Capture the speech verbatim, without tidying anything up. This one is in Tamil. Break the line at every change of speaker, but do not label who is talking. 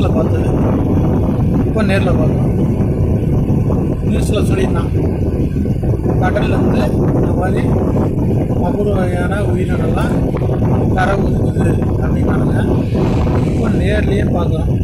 நியூஸில் பார்த்தது, இப்போ நேரில் பார்த்தோம். நியூஸில் சொல்லியிருந்தான் கடலில் வந்து இந்த மாதிரி அபூர்வ வகையான உயிரினங்கள்லாம் கரை ஒதுக்குது அப்படின்னாங்க. இப்போ நேர்லேயே பார்க்குறோம்.